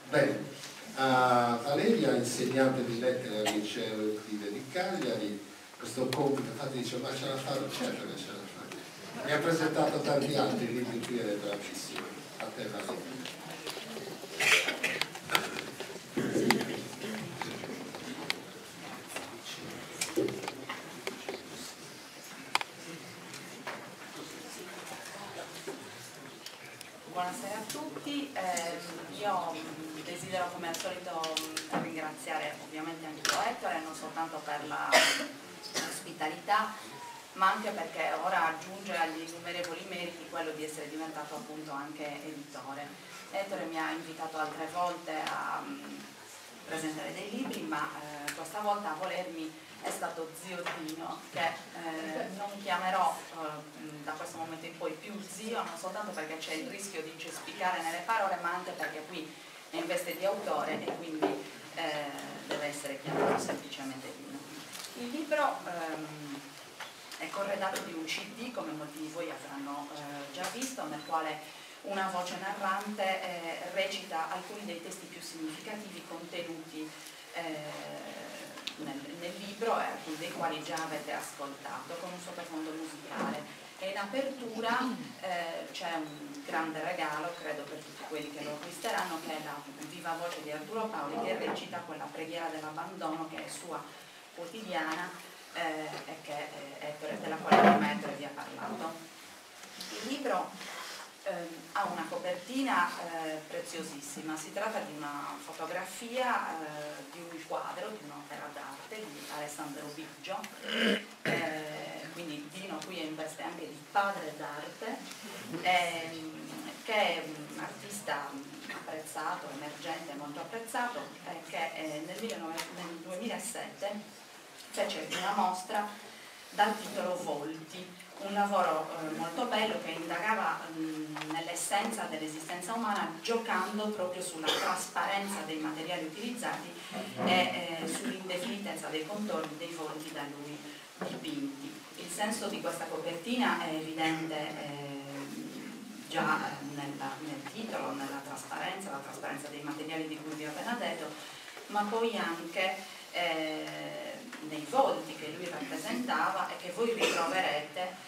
Bene, Valeria, insegnante di lettere al liceo Euclide di Cagliari, questo compito, infatti dice ma ce la farò, certo che ce la farò. Mi ha presentato tanti altri libri qui ed è bravissimo. A te Valeria. Buonasera a tutti, io desidero come al solito ringraziare ovviamente anche Ettore, non soltanto per l'ospitalità, ma anche perché ora aggiunge agli innumerevoli meriti quello di essere diventato appunto anche editore. Ettore mi ha invitato altre volte a presentare dei libri, ma questa volta a volermi è stato zio Dino, che non chiamerò da questo momento in poi più zio, non soltanto perché c'è il rischio di cespicare nelle parole, ma anche perché qui è in veste di autore e quindi deve essere chiamato semplicemente Dino. Il libro è corredato di un CD, come molti di voi avranno già visto, nel quale una voce narrante recita alcuni dei testi più significativi contenuti nel libro, alcuni dei quali già avete ascoltato, con un sottofondo musicale. E in apertura c'è un grande regalo, credo per tutti quelli che lo acquisteranno, che è la viva voce di Arturo Paoli, che recita quella preghiera dell'abbandono che è sua quotidiana e della quale prima Ettore vi ha parlato. Il libro ha una copertina preziosissima, si tratta di una fotografia di un quadro, di un'opera d'arte di Alessandro Biggio, quindi Dino qui è in veste anche di padre d'arte, che è un artista apprezzato, emergente, molto apprezzato, che nel 2007 fece una mostra dal titolo Volti, un lavoro molto bello che indagava nell'essenza dell'esistenza umana, giocando proprio sulla trasparenza dei materiali utilizzati e sull'indefinitezza dei contorni dei volti da lui dipinti. Il senso di questa copertina è evidente già nel titolo, nella trasparenza, la trasparenza dei materiali di cui vi ho appena detto, ma poi anche nei volti che lui rappresentava e che voi ritroverete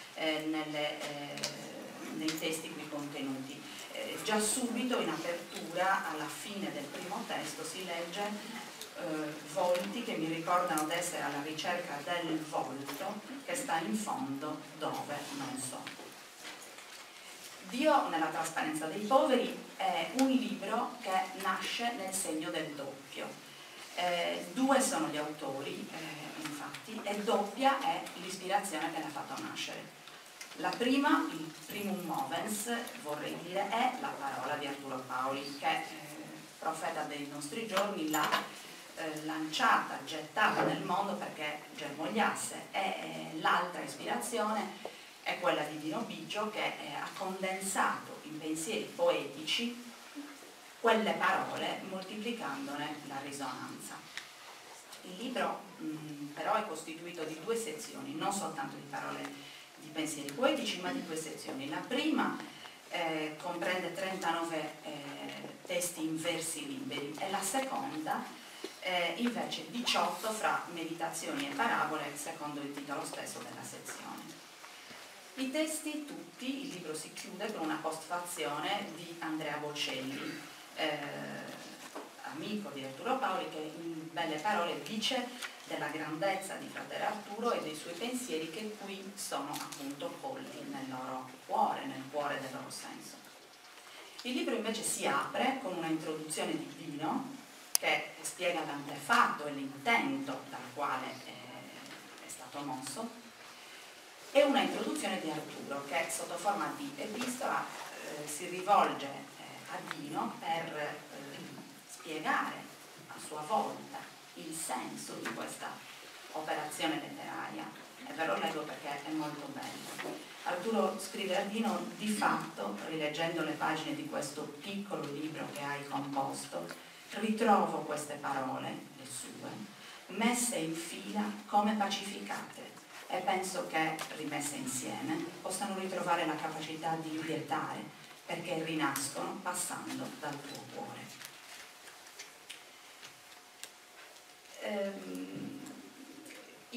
nei testi qui contenuti. Già subito in apertura, alla fine del primo testo, si legge volti che mi ricordano di essere alla ricerca del volto che sta in fondo dove non so. Dio nella trasparenza dei poveri è un libro che nasce nel segno del doppio. Due sono gli autori, infatti, e doppia è l'ispirazione che ne ha fatto nascere. La prima, il primum movens, vorrei dire, è la parola di Arturo Paoli, che profeta dei nostri giorni l'ha lanciata, gettata nel mondo perché germogliasse, e l'altra ispirazione è quella di Dino Biggio, che ha condensato in pensieri poetici quelle parole moltiplicandone la risonanza. Il libro però è costituito di due sezioni, non soltanto di parole di pensieri poetici, ma di due sezioni. La prima comprende 39 testi in versi liberi e la seconda invece 18 fra meditazioni e parabole, secondo il titolo stesso della sezione. I testi tutti, il libro si chiude con una postfazione di Andrea Bocelli, amico di Arturo Paoli, che in belle parole dice della grandezza di fratello Arturo e dei suoi pensieri che qui sono appunto colti nel loro cuore, nel cuore del loro senso. Il libro invece si apre con una introduzione di Dino che spiega l'antefatto e l'intento dal quale è stato mosso, e una introduzione di Arturo che sotto forma di epistola si rivolge a Dino per spiegare a sua volta il senso di questa operazione letteraria. E ve lo leggo perché è molto bello. Arturo scrive a Dino: di fatto, rileggendo le pagine di questo piccolo libro che hai composto, ritrovo queste parole, le sue, messe in fila come pacificate, e penso che, rimesse insieme, possano ritrovare la capacità di inquietare, perché rinascono passando dal tuo cuore.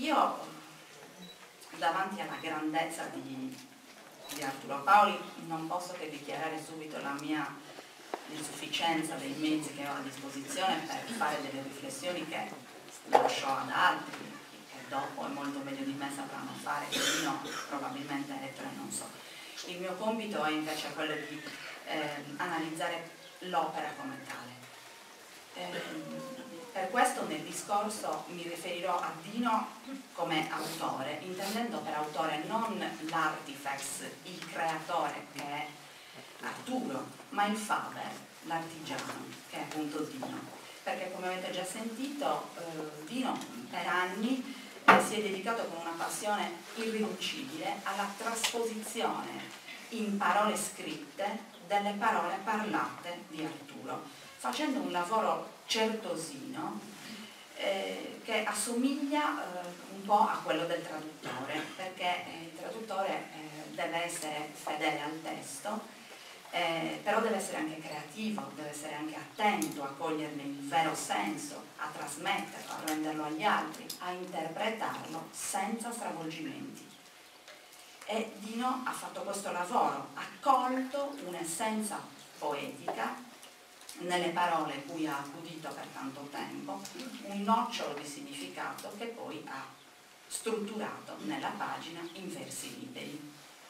io davanti alla grandezza di Arturo Paoli non posso che dichiarare subito la mia insufficienza dei mezzi che ho a disposizione per fare delle riflessioni che lascio ad altri che dopo e molto meglio di me sapranno fare, che io probabilmente Ettore non so. Il mio compito è invece quello di analizzare l'opera come tale. Per questo nel discorso mi riferirò a Dino come autore, intendendo per autore non l'artifex, il creatore che è Arturo, ma il faber, l'artigiano, che è appunto Dino. Perché come avete già sentito, Dino per anni si è dedicato con una passione irriducibile alla trasposizione in parole scritte delle parole parlate di Arturo, facendo un lavoro certosino che assomiglia un po' a quello del traduttore, perché il traduttore deve essere fedele al testo, però deve essere anche creativo, deve essere anche attento a coglierne il vero senso, a trasmetterlo, a renderlo agli altri, a interpretarlo senza stravolgimenti. E Dino ha fatto questo lavoro, ha colto un'essenza poetica nelle parole cui ha accudito per tanto tempo, un nocciolo di significato che poi ha strutturato nella pagina in versi liberi.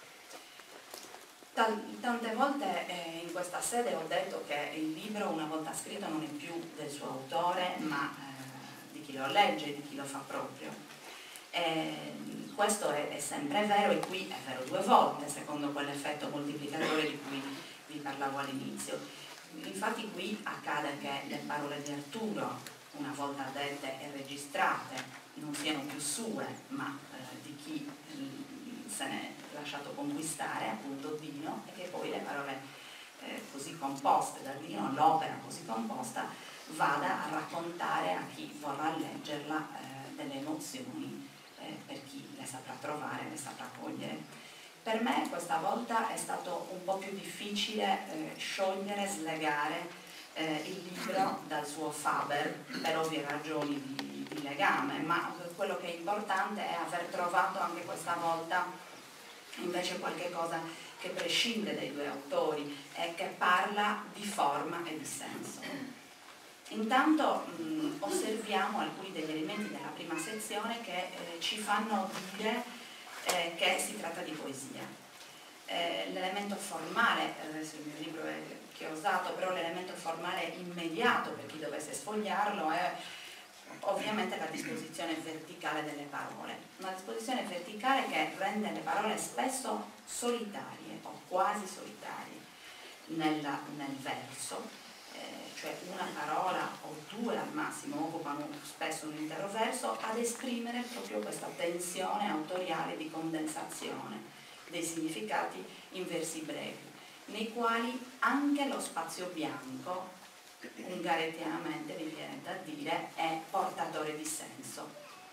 Tante volte in questa sede ho detto che il libro una volta scritto non è più del suo autore, ma di chi lo legge e di chi lo fa proprio. Questo è sempre vero, e qui è vero due volte, secondo quell'effetto moltiplicatore di cui vi parlavo all'inizio. Infatti qui accade che le parole di Arturo, una volta dette e registrate, non siano più sue, ma di chi se ne è lasciato conquistare, appunto Dino, e che poi le parole così composte da Dino, l'opera così composta, vada a raccontare a chi vorrà leggerla delle emozioni, per chi le saprà trovare, le saprà cogliere. Per me questa volta è stato un po' più difficile sciogliere, slegare il libro dal suo faber, per ovvie ragioni di legame, ma quello che è importante è aver trovato anche questa volta invece qualche cosa che prescinde dai due autori e che parla di forma e di senso. Intanto osserviamo alcuni degli elementi della prima sezione che ci fanno dire che si tratta di poesia. L'elemento formale, adesso il mio libro è che ho usato, però l'elemento formale immediato per chi dovesse sfogliarlo è ovviamente la disposizione verticale delle parole, una disposizione verticale che rende le parole spesso solitarie o quasi solitarie nel verso, cioè una parola o due al massimo occupano spesso un intero verso, ad esprimere proprio questa tensione autoriale di condensazione dei significati in versi brevi, nei quali anche lo spazio bianco, ungaretianamente mi viene da dire, è portatore di senso.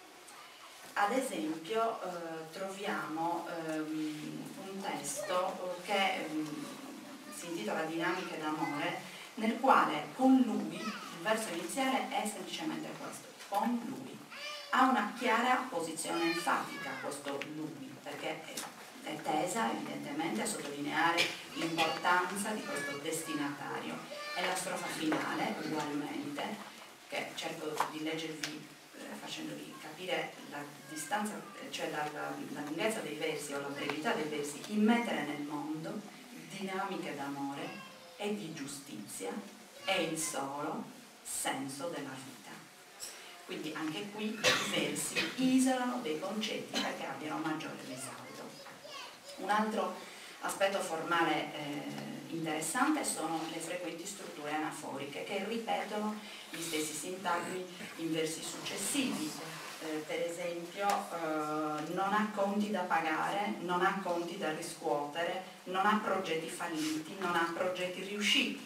Ad esempio troviamo un testo che si intitola Dinamiche d'amore, nel quale con lui, il verso iniziale è semplicemente questo, con lui. Ha una chiara posizione enfatica questo lui, perché è tesa evidentemente a sottolineare l'importanza di questo destinatario. E la strofa finale, ugualmente, che cerco di leggervi facendovi capire la distanza, cioè la lunghezza dei versi o la brevità dei versi, immettere nel mondo dinamiche d'amore e di giustizia è il solo senso della vita. Quindi anche qui i versi isolano dei concetti perché abbiano maggiore risalto. Un altro aspetto formale interessante sono le frequenti strutture anaforiche che ripetono gli stessi sintagmi in versi successivi. Per esempio non ha conti da pagare, non ha conti da riscuotere, non ha progetti falliti, non ha progetti riusciti,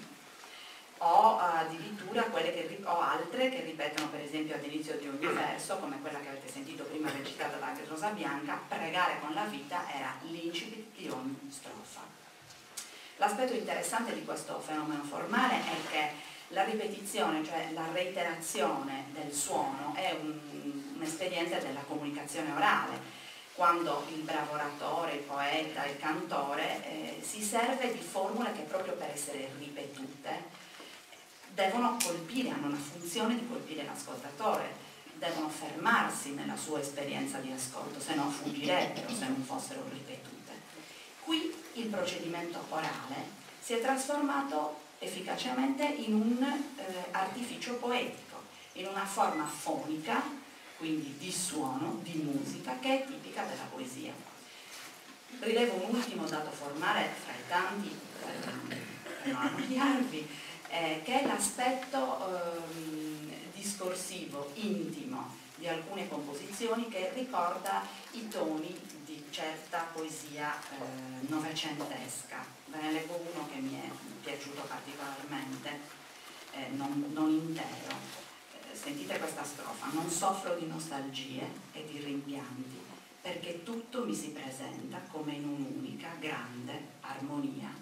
o addirittura o altre che ripetono per esempio all'inizio di ogni verso, come quella che avete sentito prima recitata da Rosa Bianca: pregare con la vita era l'incipit di ogni strofa. L'aspetto interessante di questo fenomeno formale è che La ripetizione, cioè la reiterazione del suono, è un espediente della comunicazione orale. Quando il bravo oratore, il poeta, il cantore si serve di formule che proprio per essere ripetute devono colpire, hanno la funzione di colpire l'ascoltatore, devono fermarsi nella sua esperienza di ascolto, se no fuggirebbero se non fossero ripetute. Qui il procedimento orale si è trasformato efficacemente in un artificio poetico, in una forma fonica, quindi di suono, di musica, che è tipica della poesia. Rilevo un ultimo dato formale fra i tanti, per non annoiarvi, che è l'aspetto discorsivo, intimo di alcune composizioni, che ricorda i toni di certa poesia novecentesca. Ve ne leggo uno che mi è piaciuto particolarmente, non intero. Sentite questa strofa: non soffro di nostalgie e di rimpianti, perché tutto mi si presenta come in un'unica grande armonia.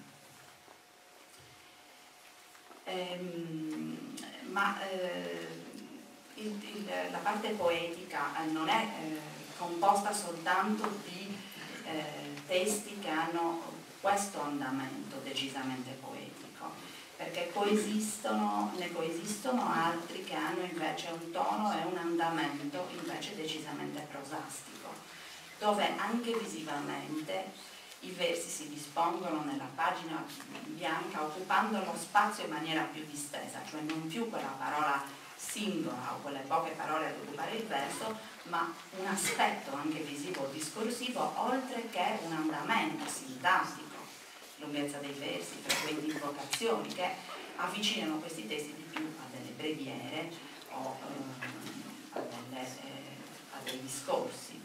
La parte poetica non è composta soltanto di testi che hanno questo andamento decisamente poetico, perché ne coesistono altri che hanno invece un tono e un andamento invece decisamente prosastico, dove anche visivamente i versi si dispongono nella pagina bianca occupando lo spazio in maniera più distesa, cioè non più quella parola singola o quelle poche parole ad occupare il verso, ma un aspetto anche visivo discorsivo, oltre che un andamento sintattico, lunghezza dei versi, frequenti invocazioni, che avvicinano questi testi di più a delle preghiere o a dei discorsi.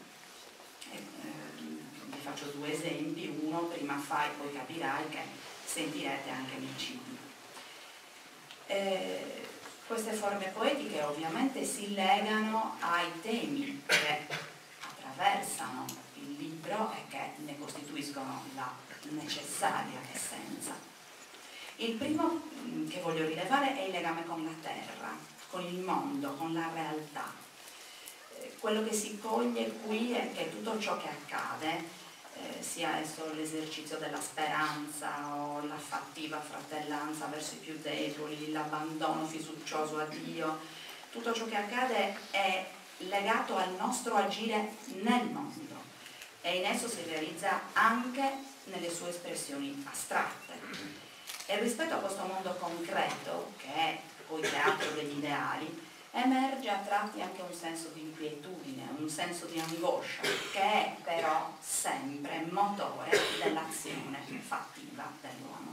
Vi faccio due esempi: uno, prima fai poi capirai, che sentirete anche nel CD. Queste forme poetiche ovviamente si legano ai temi che attraversano il libro e che ne costituiscono la necessaria essenza. Il primo che voglio rilevare è il legame con la terra, con il mondo, con la realtà. Quello che si coglie qui è che tutto ciò che accade, sia esso l'esercizio della speranza o la fattiva fratellanza verso i più deboli, l'abbandono fiducioso a Dio, tutto ciò che accade è legato al nostro agire nel mondo e in esso si realizza anche nelle sue espressioni astratte. E rispetto a questo mondo concreto, che è poi teatro degli ideali, emerge a tratti anche un senso di inquietudine, un senso di angoscia, che è però sempre motore dell'azione fattiva dell'uomo.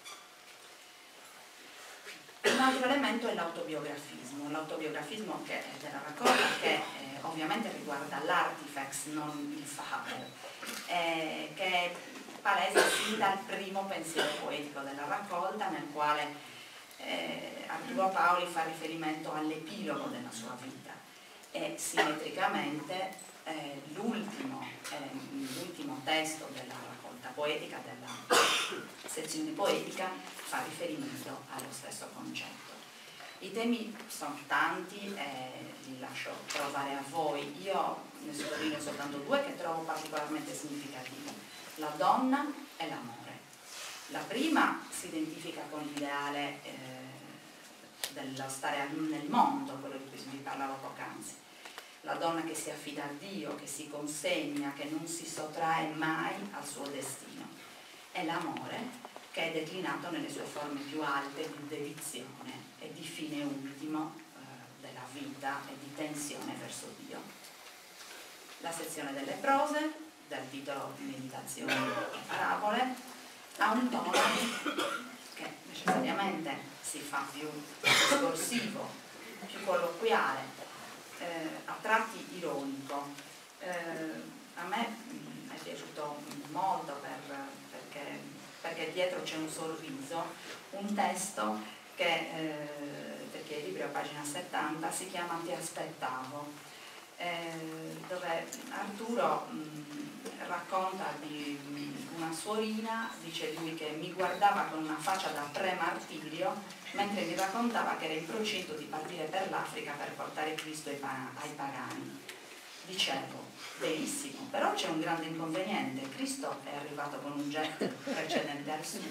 Un altro elemento è l'autobiografismo che è della raccolta, che ovviamente riguarda l'artifex, non il faber, che palesa sin dal primo pensiero poetico della raccolta, nel quale Arturo Paoli fa riferimento all'epilogo della sua vita e simmetricamente l'ultimo testo della raccolta poetica, della sezione poetica, fa riferimento allo stesso concetto. I temi sono tanti e li lascio provare a voi. Io ne sottolineo soltanto due che trovo particolarmente significativi: la donna e l'amore. La prima si identifica con l'ideale dello stare nel mondo, quello di cui vi parlavo poc'anzi. La donna che si affida a Dio, che si consegna, che non si sottrae mai al suo destino. E l'amore, che è declinato nelle sue forme più alte di dedizione e di fine ultimo della vita e di tensione verso Dio. La sezione delle prose, dal titolo Meditazioni e parabole, ha un tono che necessariamente si fa più discorsivo, più colloquiale, a tratti ironico. A me è piaciuto molto perché dietro c'è un sorriso, un testo che, perché il libro è a pagina 70, si chiama Ti aspettavo. dove Arturo racconta di una suorina, dice lui che mi guardava con una faccia da pre-martirio mentre mi raccontava che era in procinto di partire per l'Africa per portare Cristo ai pagani. Dicevo, benissimo, però c'è un grande inconveniente, Cristo è arrivato con un jet precedente al suo.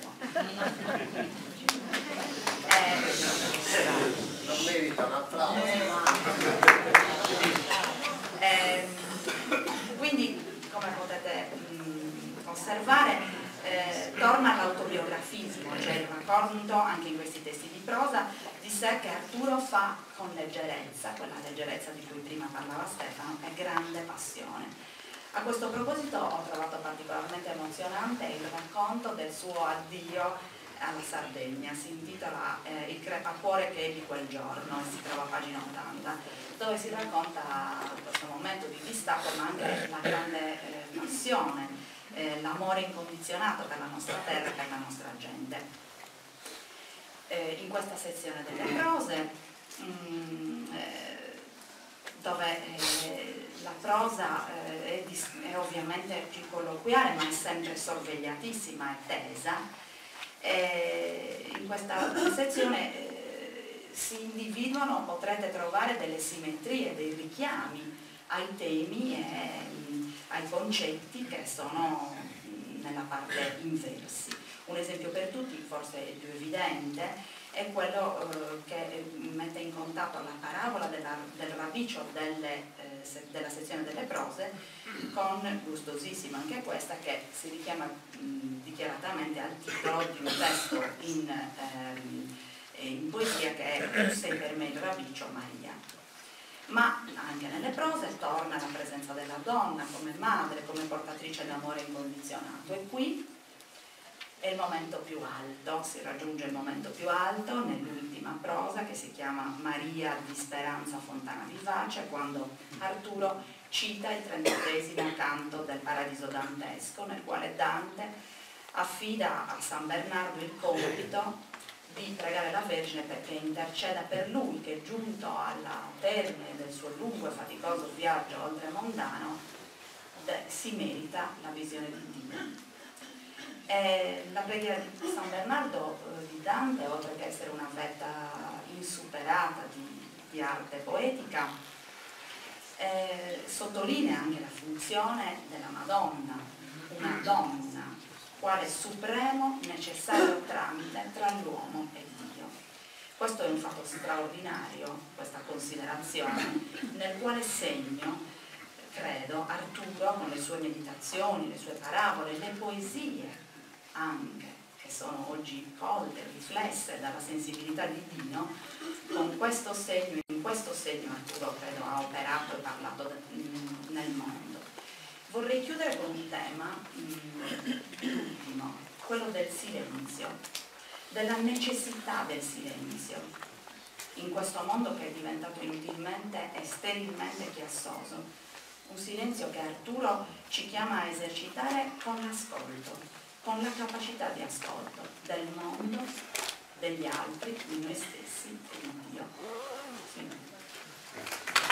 Non merita un applauso. Quindi, come potete osservare, torna all'autobiografismo, cioè il racconto anche in questi testi di prosa di sé che Arturo fa con leggerezza, quella leggerezza di cui prima parlava Stefano, e grande passione. A questo proposito ho trovato particolarmente emozionante il racconto del suo addio alla Sardegna, si intitola Il crepacuore che ebbi quel giorno e si trova a pagina 80, dove si racconta questo momento di distacco ma anche la grande passione, l'amore incondizionato per la nostra terra e per la nostra gente. In questa sezione delle prose, dove la prosa è ovviamente più colloquiale ma è sempre sorvegliatissima e tesa, in questa sezione si individuano, potrete trovare delle simmetrie, dei richiami ai temi e ai concetti che sono nella parte inversi. Un esempio per tutti, forse il più evidente, è quello che mette in contatto la parabola del ravvicio della sezione delle prose con, gustosissima anche questa, che si richiama dichiaratamente al titolo di un testo in poesia che è Tu sei per me il ravvicio, Maria. Ma anche nelle prose torna la presenza della donna come madre, come portatrice d'amore incondizionato, e qui è il momento più alto, si raggiunge il momento più alto nell'ultima prosa che si chiama Maria di Speranza Fontana Vivace, quando Arturo cita il 33° canto del Paradiso dantesco, nel quale Dante affida a San Bernardo il compito di pregare la Vergine perché interceda per lui che, giunto alla termine del suo lungo e faticoso viaggio oltremondano, si merita la visione di Dio. La preghiera di San Bernardo di Dante, oltre che essere una vetta insuperata di arte poetica, sottolinea anche la funzione della Madonna, una donna, quale supremo necessario tramite tra l'uomo e Dio. Questo è un fatto straordinario, questa considerazione, nel quale segno, credo, Arturo con le sue meditazioni, le sue parabole, le poesie anche, che sono oggi colte, riflesse dalla sensibilità di Dio, con questo segno, in questo segno Arturo credo ha operato e parlato nel mondo. Vorrei chiudere con un tema, l'ultimo, quello del silenzio, della necessità del silenzio, in questo mondo che è diventato inutilmente e sterilmente chiassoso. Un silenzio che Arturo ci chiama a esercitare con l'ascolto, con la capacità di ascolto del mondo, degli altri, di noi stessi e di Dio. Sì.